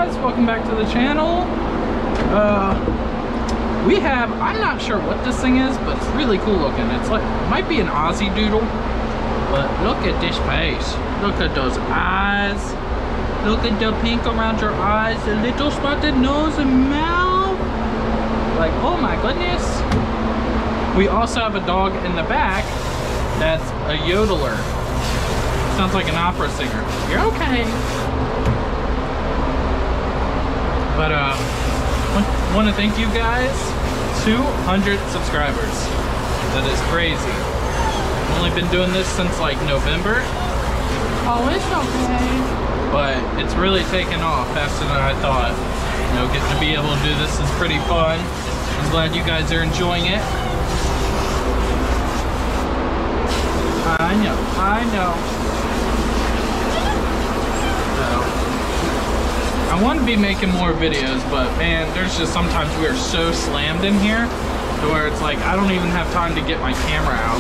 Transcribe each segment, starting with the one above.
guys, welcome back to the channel. We have, I'm not sure what this thing is, but it's really cool looking. It's like, it might be an Aussie doodle, but look at this face. Look at those eyes. Look at the pink around your eyes, the little spotted nose and mouth. Like, oh my goodness. We also have a dog in the back that's a yodeler. Sounds like an opera singer. You're okay. But want to thank you guys. 200 subscribers. That is crazy. I've only been doing this since like November. Oh, it's okay. But it's really taken off faster than I thought. You know, getting to be able to do this is pretty fun. I'm glad you guys are enjoying it. I know, I know. I want to be making more videos, but man, there's just sometimes we are so slammed in here to where it's like I don't even have time to get my camera out.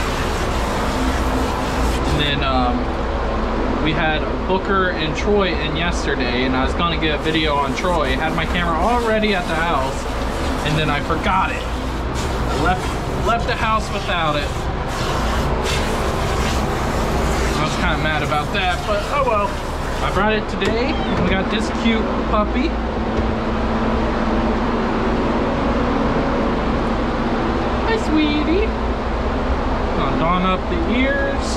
And then we had Booker and Troy in yesterday, and I was going to get a video on Troy. I had my camera already at the house, and then I forgot it. I left the house without it. I was kind of mad about that, but oh well. I brought it today. We got this cute puppy. Hi, sweetie. Gonna don up the ears.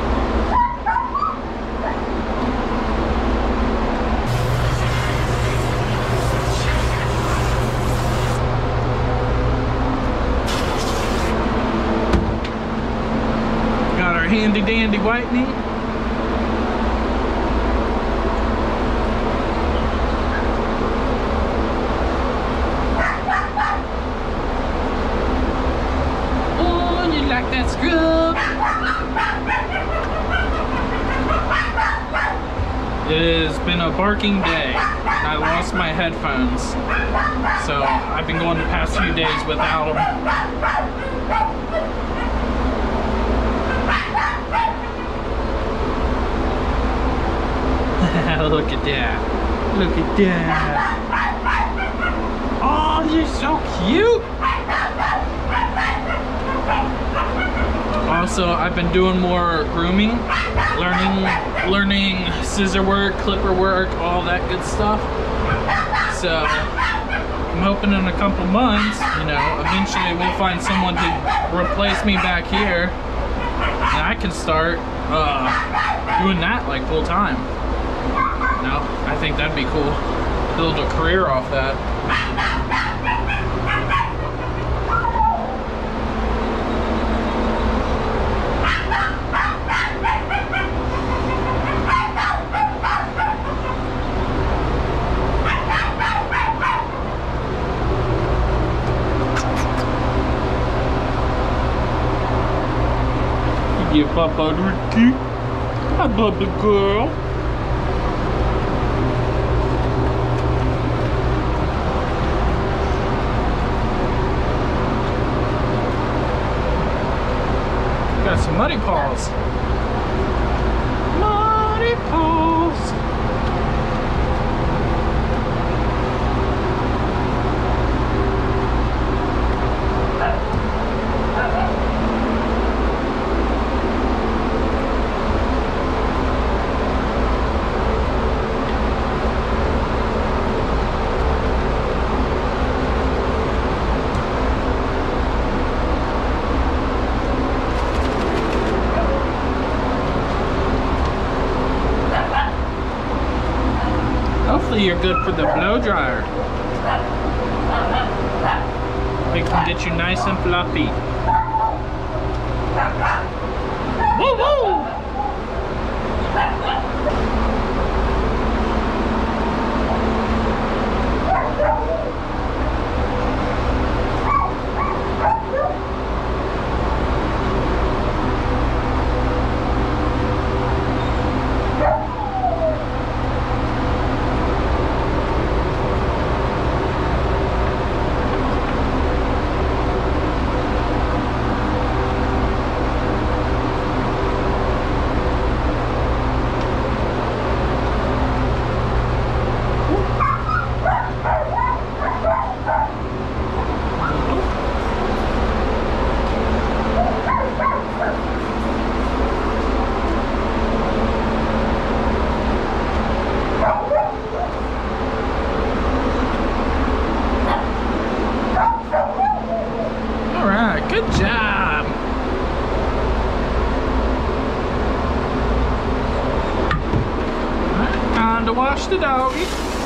Got our handy dandy whitening. That scrub. It has been a barking day. I lost my headphones, so I've been going the past few days without them. Look at that. Look at that. Oh, you're so cute. Also, I've been doing more grooming, learning scissor work, clipper work, all that good stuff. So I'm hoping in a couple months, you know, eventually we'll find someone to replace me back here, and I can start doing that like full time. You know, I think that'd be cool. Build a career off that. Give Papa a tea. I love the girl. Got some muddy paws. Muddy paws. Hopefully you're good for the blow dryer. We can get you nice and fluffy. Woo woo! the doggy.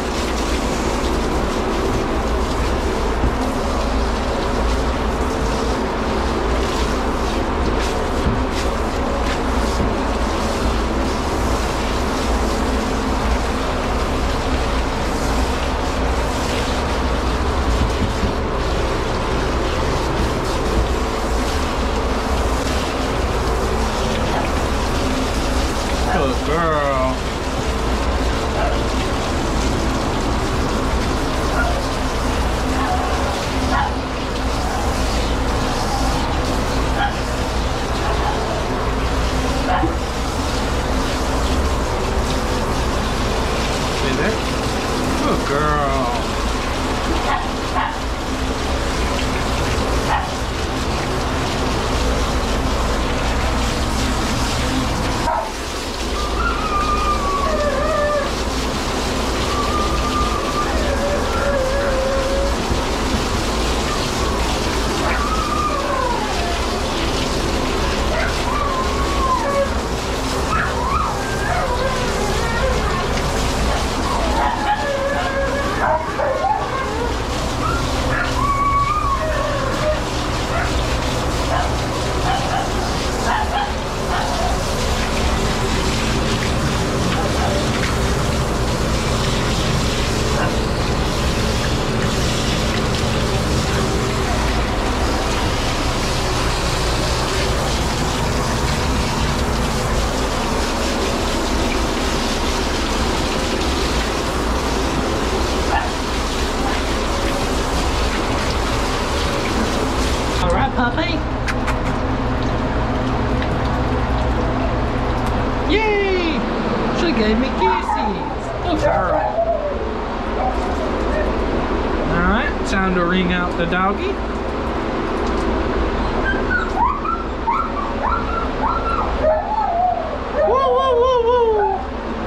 Good girl. See there? Good girl. Puppy. Yay! She gave me kisses. Good girl. Alright, time to ring out the doggy. Woo, woo, woo, woo.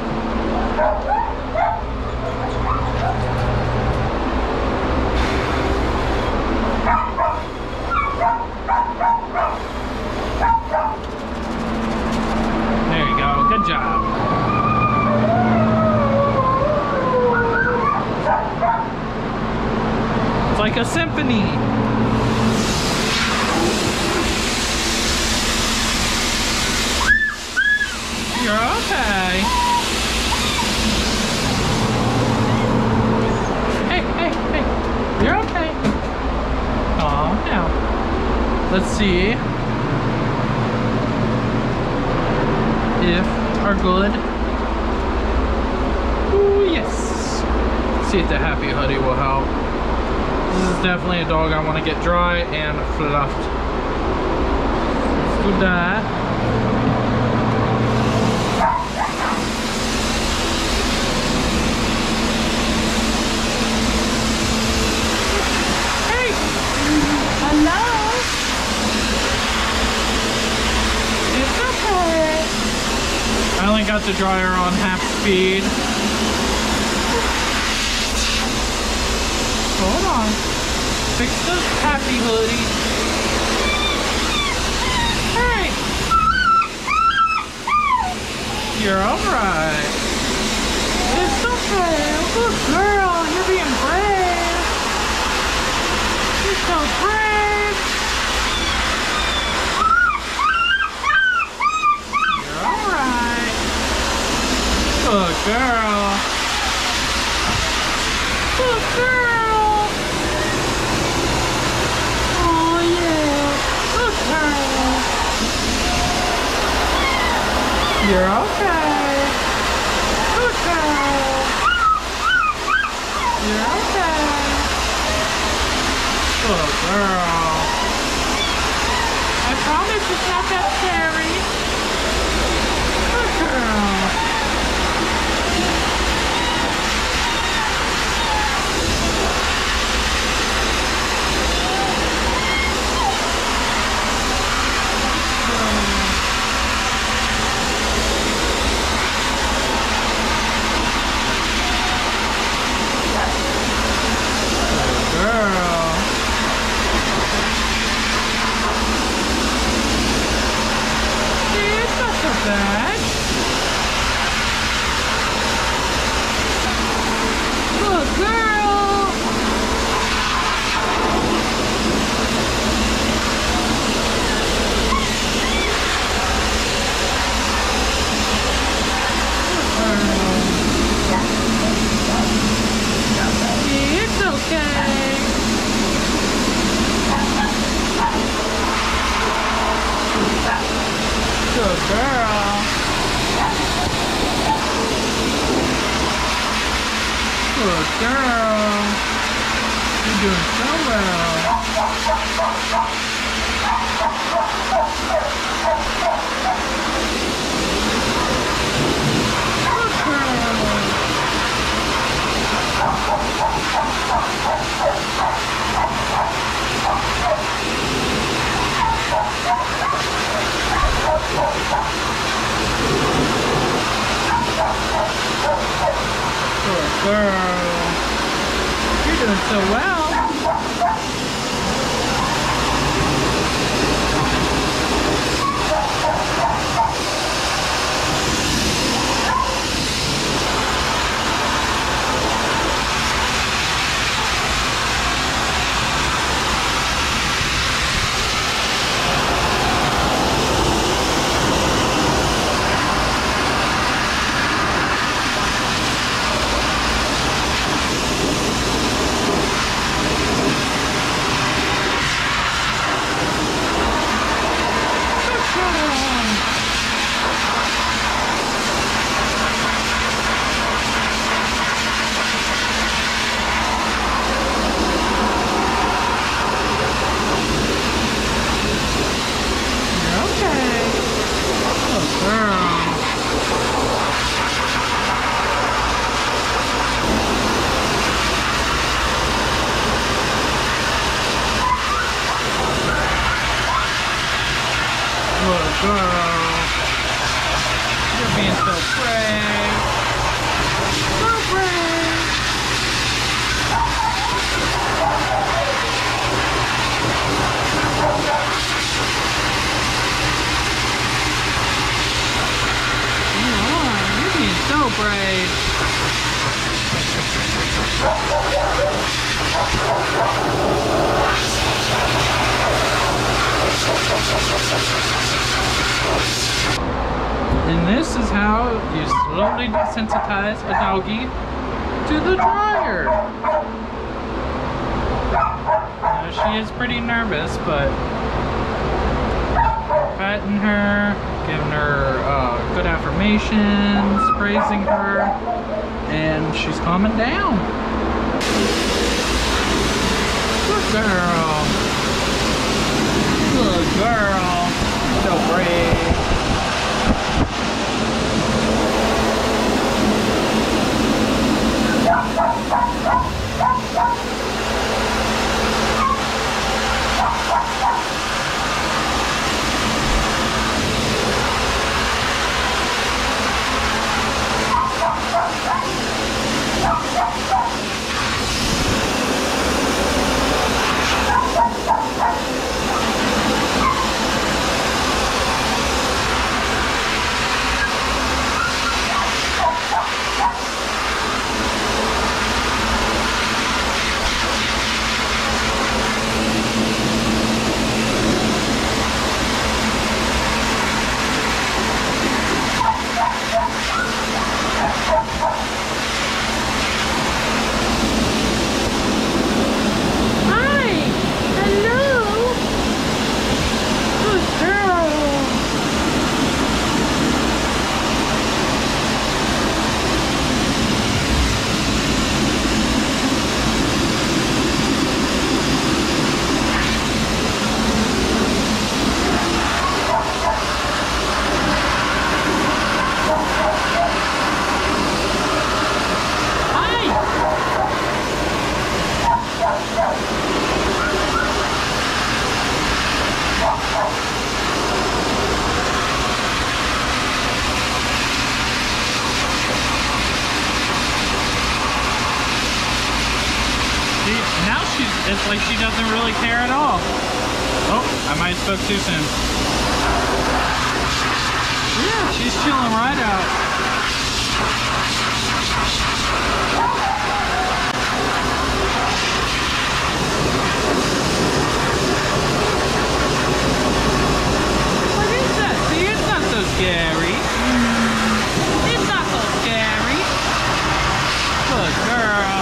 Good job. It's like a symphony. You're okay. Hey, hey, hey. You're okay. Oh, now. Let's see if are good. Ooh, yes. See if the Happy Hoodie will help. This is definitely a dog I want to get dry and fluffed. Let's do that. Hey! Hello? It's okay. I only got the dryer on half speed. Hold on. Fix the Happy Hoodie. Hey! You're alright. It's okay. Good girl. You're being brave. You're so brave. You're alright. Good girl. Good girl. Oh yeah. Good girl. You're okay. Good girl. You're okay. Good girl. I promise it's not that scary. Good girl. girl. Good girl. You're doing so well. Good girl. Good girl. You're doing so well. Girl, you're being so brave. So brave. You are. You're being so brave. And this is how you slowly desensitize a doggy to the dryer. Now, she is pretty nervous, but patting her, giving her good affirmations, praising her, and she's calming down. Good girl. Good girl. So brave. It's like she doesn't really care at all. Oh, I might have spoke too soon. Yeah, she's chilling right out. What is that? See, it's not so scary. It's not so scary. Good girl.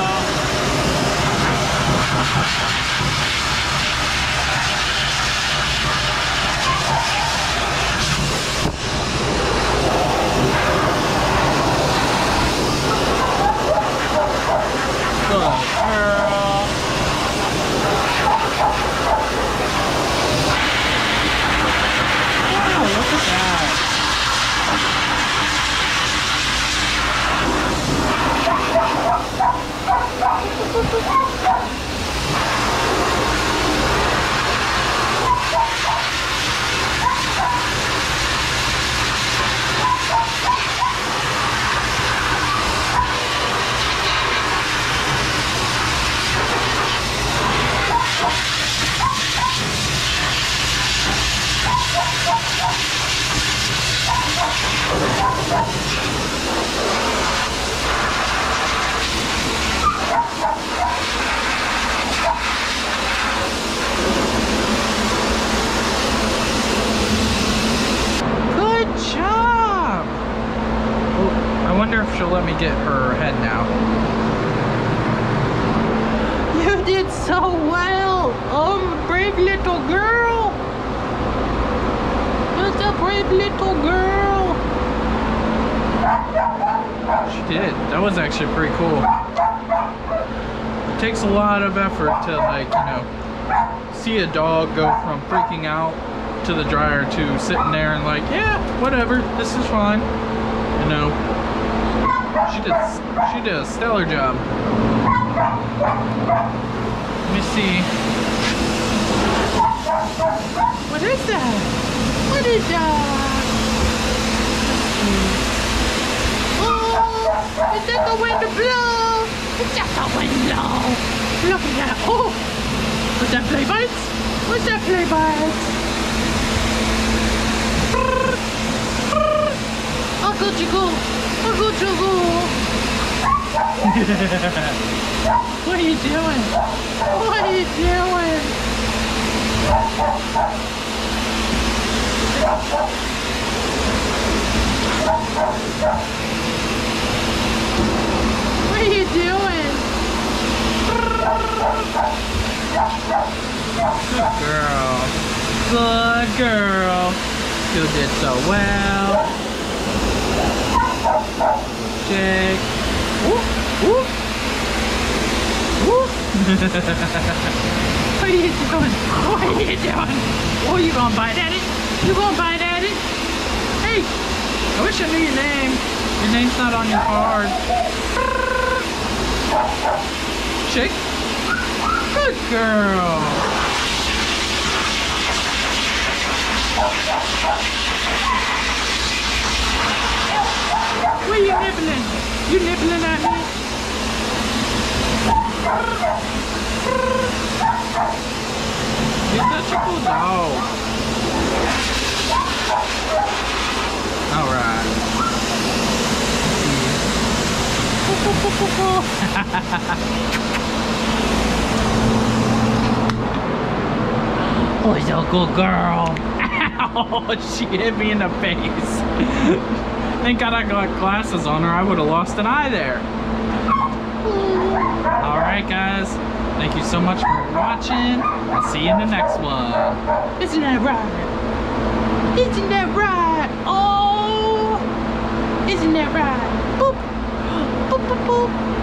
let me get her head now. You did so well! Oh, brave little girl! You're a brave little girl! She did. That was actually pretty cool. It takes a lot of effort to, like, you know, see a dog go from freaking out to the dryer to sitting there and like, yeah, whatever, this is fine. You know, she did a stellar job. Let me see. What is that? What is that? Oh, is that the wind to blow? Is that the wind blow? Look at that. Oh, was that play bites? Was that play bites? Uncle Jiggle! Uncle Jiggle! What are you doing? What are you doing? What are you doing? Good girl. Good girl. You did so well. Jake. Woo, woo. Woo. What are you doing? What are you doing? Oh, you gonna bite at it? You gonna bite at it? Hey, I wish I knew your name. Your name's not on your card. Shake. Good girl. What are you nibbling? You nibbling at me? You're such a cool dog. Alright. Oh, he's a good girl. Ow, she hit me in the face. Thank God I got glasses on, or I would have lost an eye there. Alright guys, thank you so much for watching. I'll see you in the next one. Isn't that right? Isn't that right? Oh! Isn't that right? Boop! Boop, boop, boop.